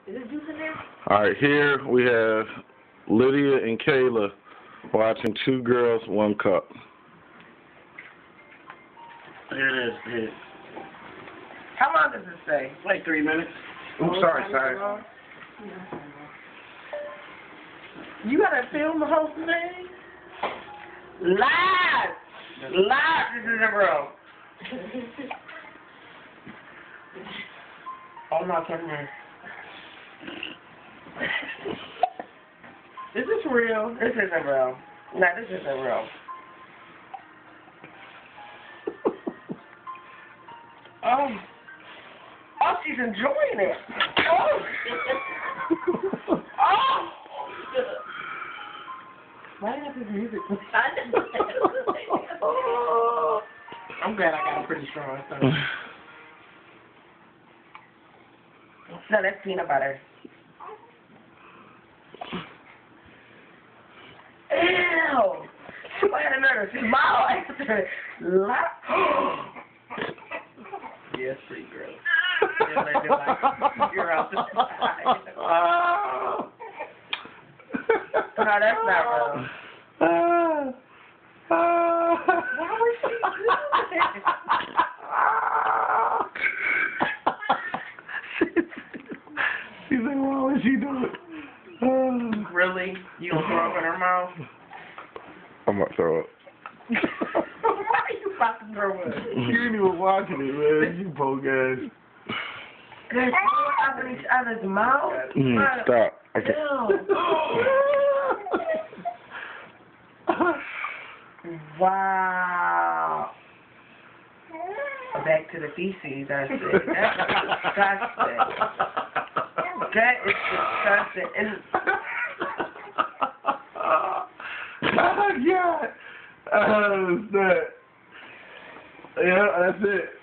Is there juice in there? All right, here we have Lydia and Kayla watching Two Girls, One Cup. Here it is. Here. How long does it say? Like 3 minutes. Oh, Sorry. You gotta film the whole thing? Live! Live! This is a real. Oh no, come here. Is this real? This isn't real. No, this isn't real. Oh, she's enjoying it. Oh! Oh! Why did I have this music? I'm glad I got it pretty strong. So. No, that's peanut butter. Ew! She had another smile after. Yes, pretty gross. You're out the side. No, that's not real. Why would she do that? She's like, why would she do it? Really? You gonna throw up in her mouth? I'm about to throw up. Why are you about to throw up? You ain't even watching it, man. You poke ass. They're throwing up in each other's mouth? Stop. Okay. Wow. Back to the feces, that's it. That's disgusting. That is disgusting. And oh, God. Oh, snap. Yeah, that's it.